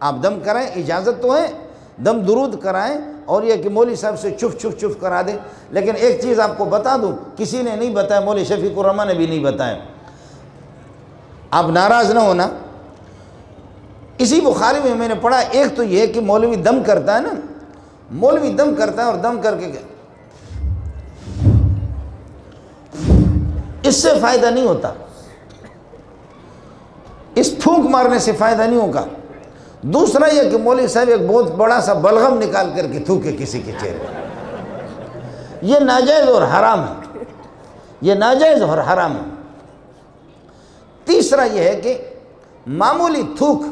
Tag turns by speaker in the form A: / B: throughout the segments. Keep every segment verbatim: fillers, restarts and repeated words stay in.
A: آپ دم کرائیں، اجازت تو ہے، دم درود کرائیں، اور یہ کہ مولوی صاحب سے چف چف چف کرا دیں۔ لیکن ایک چیز آپ کو بتا دوں، کسی نے نہیں بتایا، مولوی شفیق الرحمن نے بھی نہیں بتایا، آپ ناراض نہ ہونا۔ اسی بخاری میں میں نے پڑھا، ایک تو یہ کہ مولوی دم کرتا ہے نا، مولوی دم کرتا ہے اور دم کر کے اس سے فائدہ نہیں ہوتا، اس پھونک مارنے سے فائدہ نہیں ہوگا۔ دوسرا یہ کہ مولوی صاحب ایک بہت بڑا سا بلغم نکال کر کے تھوکے کسی کے چہرے پر، یہ ناجائز اور حرام ہے، یہ ناجائز اور حرام ہے۔ تیسرا یہ ہے کہ معمولی تھوک،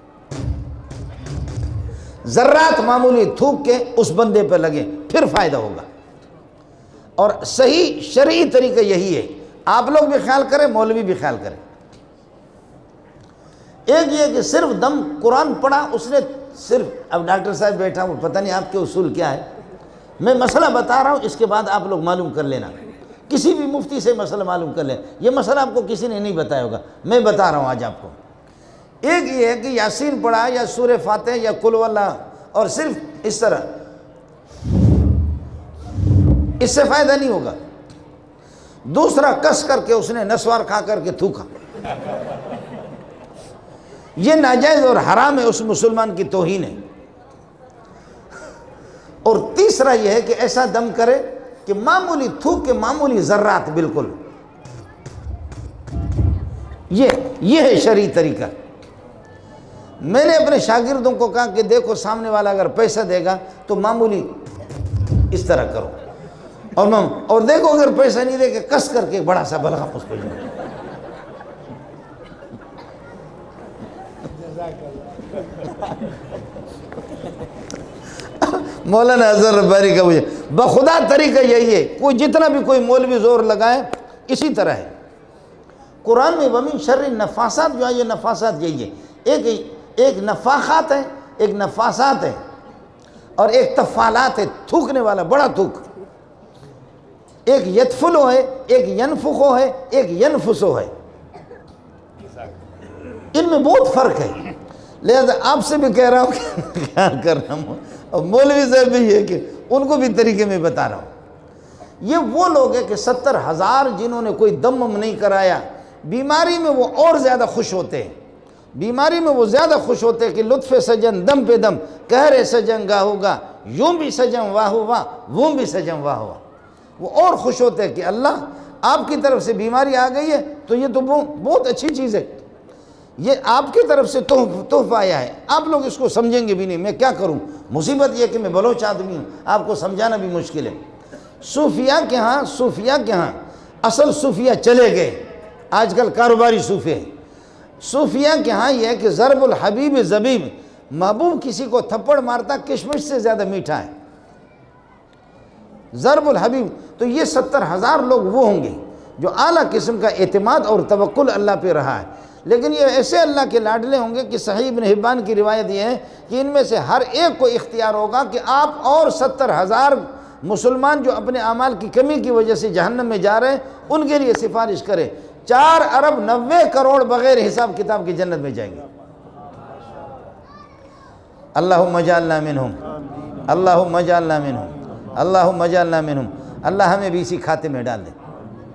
A: ذرات معمولی تھوک کے اس بندے پہ لگے، پھر فائدہ ہوگا۔ اور صحیح شرعی طریقہ یہی ہے، آپ لوگ بھی خیال کریں، مولوی بھی خیال کریں۔ ایک یہ کہ صرف دم قرآن پڑھا اس نے، صرف اب ڈاکٹر صاحب بیٹھا وہ پتہ نہیں آپ کے اصول کیا ہے، میں مسئلہ بتا رہا ہوں، اس کے بعد آپ لوگ معلوم کر لینا، کسی بھی مفتی سے مسئلہ معلوم کر لیں، یہ مسئلہ آپ کو کسی نے نہیں بتایا ہوگا، میں بتا رہا ہوں آج آپ کو۔ ایک یہ ہے کہ یاسین پڑھا یا سورہ فاتح یا قل واللہ، اور صرف اس طرح، اس سے فائدہ نہیں ہوگا۔ دوسرا کس کر کے اس نے نسوار کھا کر کے تھوکا، یہ ناجائز اور حرام ہے، اس مسلمان کی توہین ہے۔ اور تیسرا یہ ہے کہ ایسا دم کرے کہ معمولی تھوک کے معمولی ذرات بالکل، یہ یہ ہے شرعی طریقہ۔ میں نے اپنے شاگردوں کو کہا کہ دیکھو سامنے والا اگر پیسہ دے گا تو معمولی اس طرح کرو، اور اور دیکھو اگر پیسہ نہیں دے کہ کس کر کے بڑا سا بلغم اس پہ جائے۔ مولانا حضرت ربانی کا مجھے بخدا طریقہ یہی ہے، کوئی جتنا بھی کوئی مولوی زور لگائے اسی طرح ہے۔ قرآن میں وَمِن شَرِّ النَّفَّاثَاتِ، جو ہے یہ نفاسات یہی ہے، ایک ایک نفاخات ہے، ایک نفاسات ہے، اور ایک تفالات ہے، تھوکنے والا بڑا تھوک۔ ایک یتفلو ہے، ایک ینفخو ہے، ایک ینفسو ہے، ان میں بہت فرق ہے۔ لہذا آپ سے بھی کہہ رہا ہوں کہ خیال کر رہا ہوں، اور مولوی صاحب بھی یہ کہ ان کو بھی طریقے میں بتا رہا ہوں۔ یہ وہ لوگ ہیں کہ ستر ہزار جنہوں نے کوئی دم وم نہیں کرایا، بیماری میں وہ اور زیادہ خوش ہوتے ہیں، بیماری میں وہ زیادہ خوش ہوتے ہیں کہ لطف سجن دم پہ دم، کہرے سجن گاہ ہوگا، یوں بھی سجن واہ واہ، وہ بھی سجن واہ واہ، وہ اور خوش ہوتے ہیں کہ اللہ آپ کی طرف سے بیماری آ گئی ہے تو یہ تو بہت اچھی چیز ہے، یہ آپ کی طرف سے تحفہ آیا ہے، آپ لوگ اس کو سمجھیں گے بھی نہیں، میں کیا کروں، مصیبت یہ کہ میں بلوچ آدمی ہوں، آپ کو سمجھانا بھی مشکل ہے۔ صوفیاء کے ہاں صوفیاء کے ہاں اصل صوفیاء چلے گئے، آج کل کاروباری صوفے ہیں۔ صوفیاء کے ہاں یہ ہے کہ ضرب الحبیب زبیب، محبوب کسی کو تھپڑ مارتا کشمش سے زیادہ میٹھا ہے، ضرب الحبیب۔ تو یہ ستر ہزار لوگ وہ ہوں گے جو اعلیٰ قسم کا اعتماد اور توکل اللہ پہ رہا ہے، لیکن یہ ایسے اللہ کے لاڈلے ہوں گے کہ صحیح ابن حبان کی روایت یہ ہے کہ ان میں سے ہر ایک کو اختیار ہوگا کہ آپ اور ستر ہزار مسلمان جو اپنے اعمال کی کمی کی وجہ سے جہنم میں جا رہے ہیں ان کے لیے سفارش کرے، چار ارب نوے کروڑ بغیر حساب کتاب کی جنت میں جائیں گے۔ اللہم اجعلنا منہم، اللہم اجعلنا منہم، اللہم اجعلنا منہم، اللہ ہمیں بھی اسی کھاتے میں ڈال دے۔